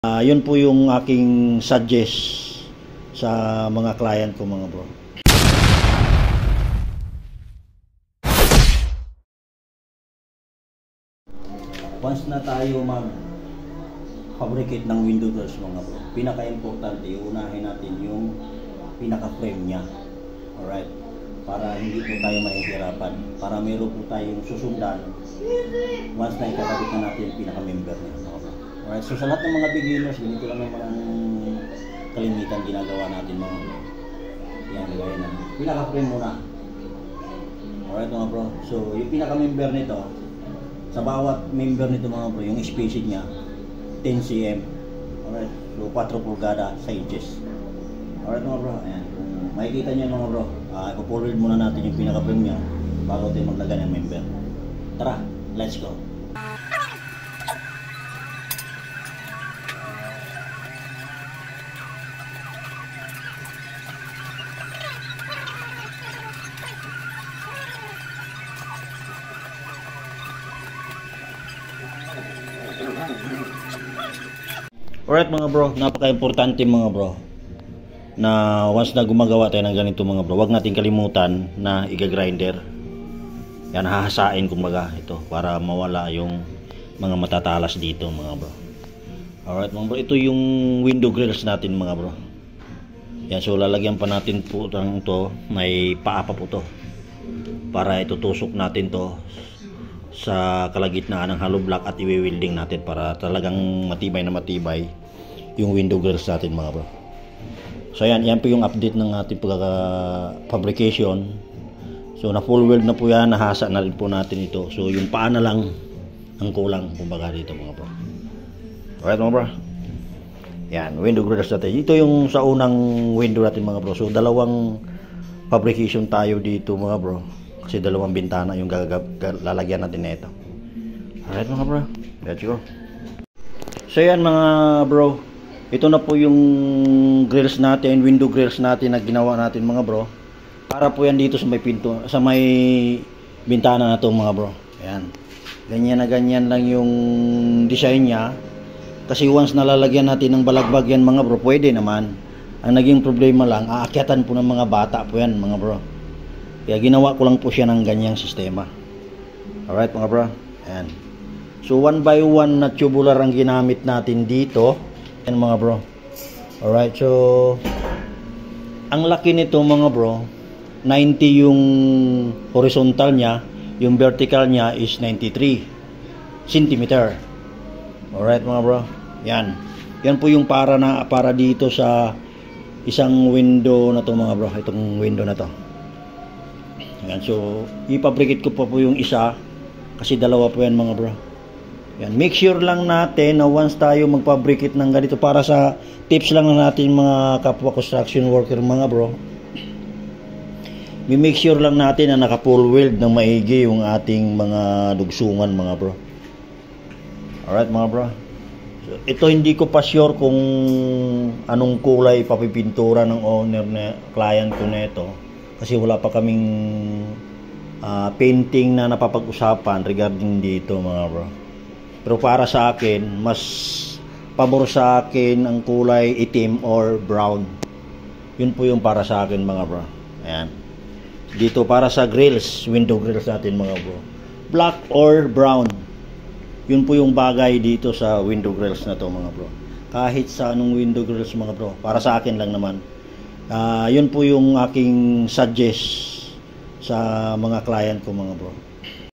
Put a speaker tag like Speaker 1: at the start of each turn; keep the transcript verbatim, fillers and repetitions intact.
Speaker 1: Uh, yun po yung aking suggest sa mga client ko, mga bro. Once na tayo mag-fabricate ng window grills, mga bro, pinaka-importante, unahin natin yung pinaka-frame nya. Alright? Para hindi po tayo mahihirapan. Para meron po tayong susundan once na ikakabit na natin yung pinaka-member niya. Alright, so sa lahat ng mga beginners, ganito lang naman ang kalimitan ginagawa natin, mga bro. Yan, gaya na. Pinaka-frame muna. Alright, mga bro. So, yung pinaka-member nito, sa bawat member nito, mga bro, yung spacing niya, ten centimeters. Alright, so four pulgada sa inches. Alright, mga bro. Ayan, kung makikita nyo, mga bro, uh, ipo-forward muna natin yung pinaka-frame niya bago tayo maglagay ng member. Tara, let's go. Alright, mga bro, napaka-importante, mga bro, na once na gumagawa tayo ng ganito, mga bro, wag natin kalimutan na iga-grinder. Yan, hahasain kumbaga ito para mawala yung mga matatalas dito, mga bro. Alright, mga bro, ito yung window grills natin, mga bro. Yan, so lalagyan pa natin po ng to, may paa pa po to para itutusok natin to sa kalagitnaan ng hollow block at i-welding natin para talagang matibay na matibay yung window grills natin, mga bro. So yan, yan po yung update ng ating pagka-fabrication. So na full weld na po yan, nahasa na rin po natin ito. So yung paa na lang ang kulang kumbaga dito, mga bro. Alright, mga bro. Yan, window grills natin. Ito yung sa unang window natin, mga bro. So dalawang fabrication tayo dito, mga bro. Kasi dalawang bintana yung lalagyan natin na ito. Alright, mga bro, let's go. So yan, mga bro, ito na po yung grills natin, window grills natin na ginawa natin, mga bro. Para po yan dito sa may pinto, sa may bintana na to, mga bro. Ayan, ganyan na ganyan lang yung design nya. Kasi once nalalagyan natin ng balagbag yan, mga bro, pwede naman. Ang naging problema lang, aakyatan po ng mga bata po yan, mga bro. Kaya ginawa ko lang po siya ng ganyang sistema. Alright, mga bro. Ayan. So one by one na tubular ang ginamit natin dito. Ayan, mga bro. Alright, so ang laki nito, mga bro, ninety yung horizontal nya, yung vertical nya is ninety-three centimeter. Alright, mga bro. Yan. Yan po yung para na para dito sa isang window na to, mga bro. Itong window na to. Yan, so ipabricate ko pa po yung isa kasi dalawa po yan, mga bro. Yan, make sure lang natin na once tayo magpabricate ng ganito, para sa tips lang natin mga kapwa construction worker, mga bro, make sure lang natin na naka full weld ng maigi yung ating mga dugsungan, mga bro. Alright, mga bro. So, ito hindi ko pa sure kung anong kulay papipintura ng owner na client ko nito. Kasi wala pa kaming uh, painting na napapag-usapan regarding dito, mga bro. Pero para sa akin, mas pabor sa akin ang kulay itim or brown. Yun po yung para sa akin, mga bro. Ayan. Dito para sa grills, window grills natin, mga bro, black or brown. Yun po yung bagay dito sa window grills na to, mga bro. Kahit sa anong window grills, mga bro. Para sa akin lang naman. Uh, yun po yung aking suggest sa mga client ko, mga bro.